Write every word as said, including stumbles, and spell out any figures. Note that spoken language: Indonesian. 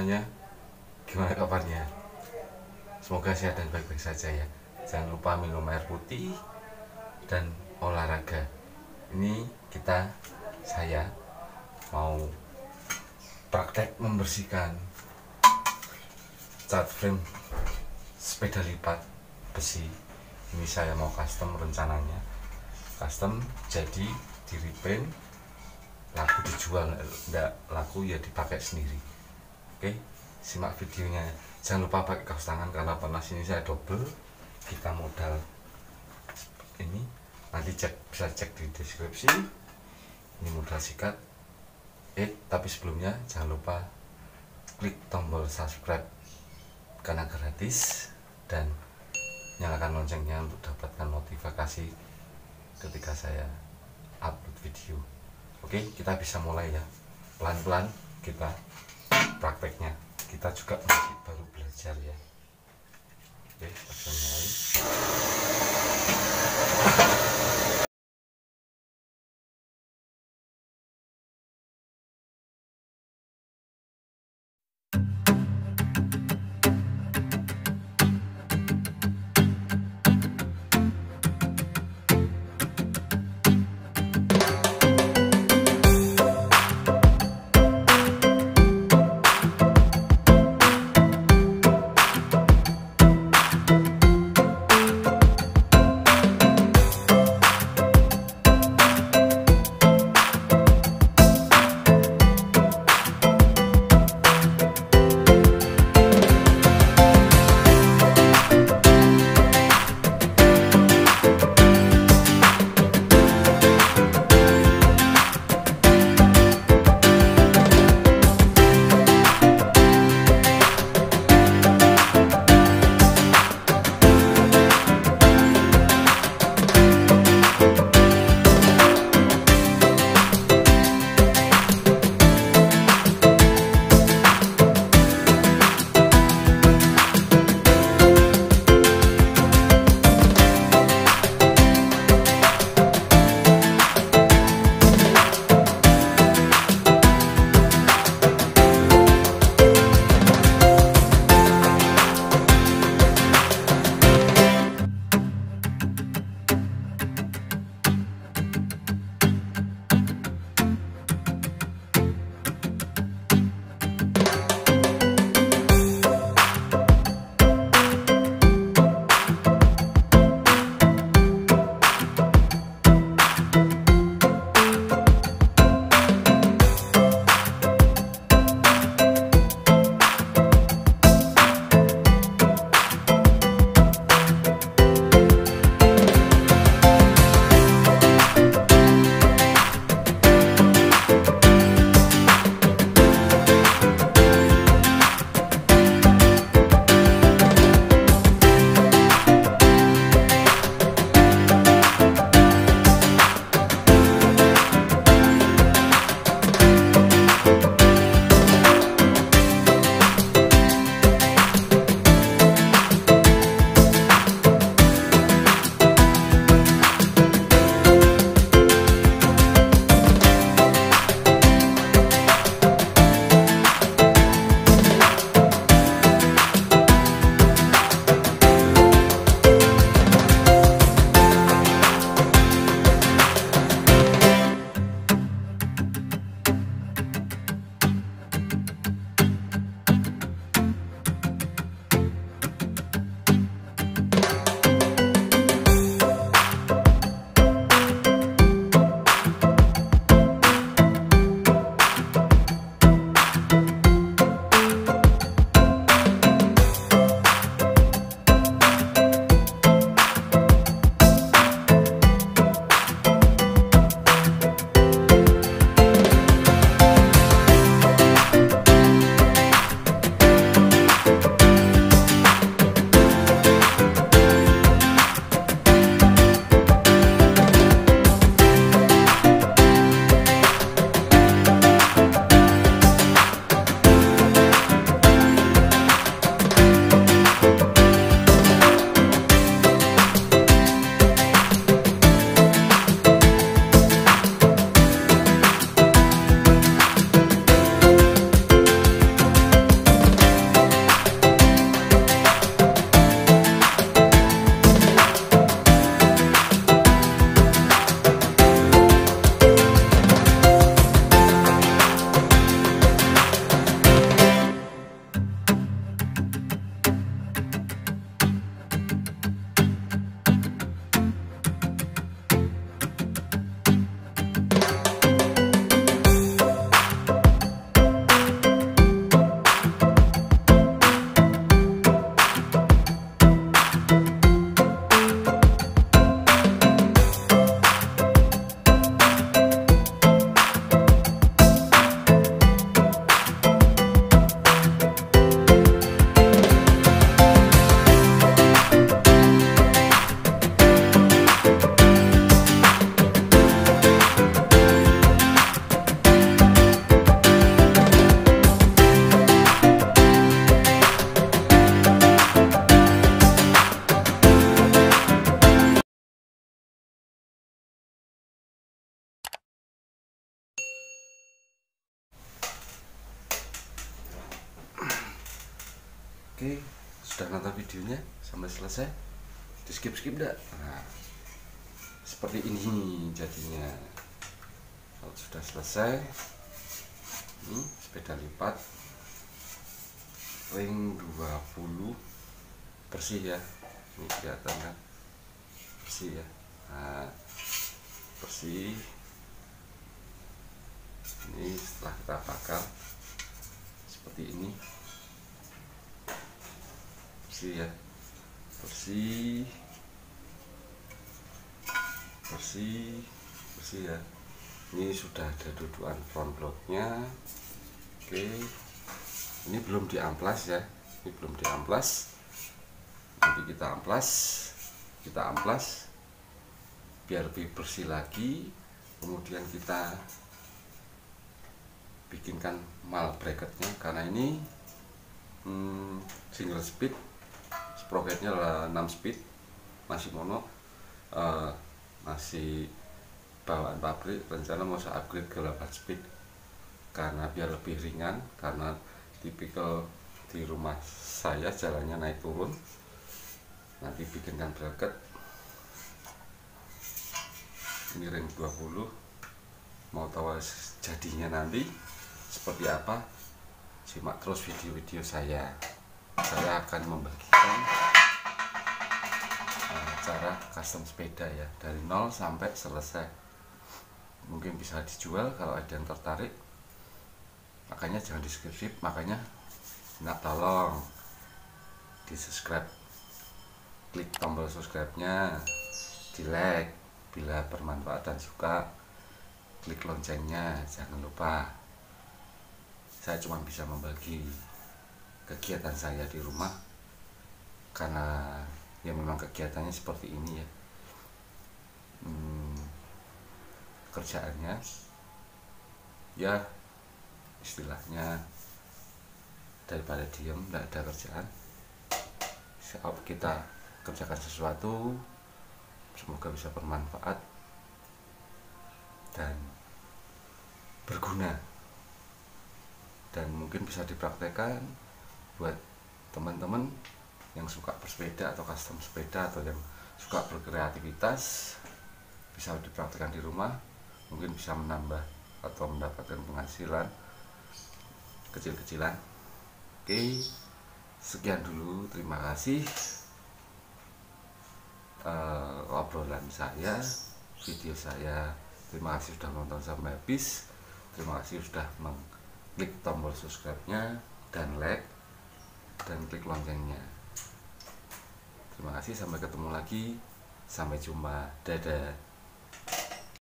semuanya, gimana kabarnya? Semoga sehat dan baik-baik saja ya. Jangan lupa minum air putih dan olahraga. Ini kita, saya mau praktek membersihkan cat frame sepeda lipat besi. Ini saya mau custom rencananya. Custom jadi di repaint, laku dijual, enggak laku ya dipakai sendiri. Oke, simak videonya. Jangan lupa pakai kaos tangan karena panas ini saya double. Kita modal ini, nanti cek, bisa cek di deskripsi. Ini modal sikat. Eh, tapi sebelumnya jangan lupa klik tombol subscribe karena gratis, dan nyalakan loncengnya untuk dapatkan notifikasi ketika saya upload video. Oke, kita bisa mulai ya. Pelan-pelan kita prakteknya. Kita juga masih baru belajar ya. Oke, kita bisa mulai. Oke, sudah nonton videonya sampai selesai? Di skip-skip enggak? Nah, seperti ini jadinya. Kalau sudah selesai, ini sepeda lipat ring dua puluh bersih ya. Ini kelihatan kan? Bersih ya. Nah, bersih. Ini setelah kita bakar seperti ini. Bersih ya, bersih bersih bersih ya. Ini sudah ada dudukan front loadnya. Oke, ini belum diamplas ya, ini belum diamplas. Nanti kita amplas, kita amplas biar lebih bersih lagi. Kemudian kita bikinkan mal bracketnya, karena ini hmm, single speed, sprocketnya adalah enam speed, masih mono, uh, masih bawaan pabrik. Rencana mau saya upgrade ke delapan speed karena biar lebih ringan, karena tipikal di rumah saya jalannya naik turun. Nanti bikinkan bracket, ini ring dua puluh. Mau tahu jadinya nanti seperti apa, simak terus video-video saya. Saya akan membagikan uh, cara custom sepeda ya, dari nol sampai selesai. Mungkin bisa dijual kalau ada yang tertarik. Makanya jangan di skip, makanya nak tolong di subscribe, klik tombol subscribe-nya, di like bila bermanfaat dan suka, klik loncengnya, jangan lupa. Saya cuma bisa membagi kegiatan saya di rumah, karena ya memang kegiatannya seperti ini ya. hmm, kerjaannya ya istilahnya daripada diem tidak ada kerjaan, kita kerjakan sesuatu, semoga bisa bermanfaat dan berguna, dan mungkin bisa dipraktekkan buat teman-teman yang suka bersepeda atau custom sepeda, atau yang suka berkreativitas. Bisa dipraktekkan di rumah, mungkin bisa menambah atau mendapatkan penghasilan kecil-kecilan. Oke, sekian dulu, terima kasih uh, obrolan saya, video saya. Terima kasih sudah nonton sampai habis. Terima kasih sudah mengklik tombol subscribe-nya dan like dan klik loncengnya. Terima kasih, sampai ketemu lagi, sampai jumpa, dadah.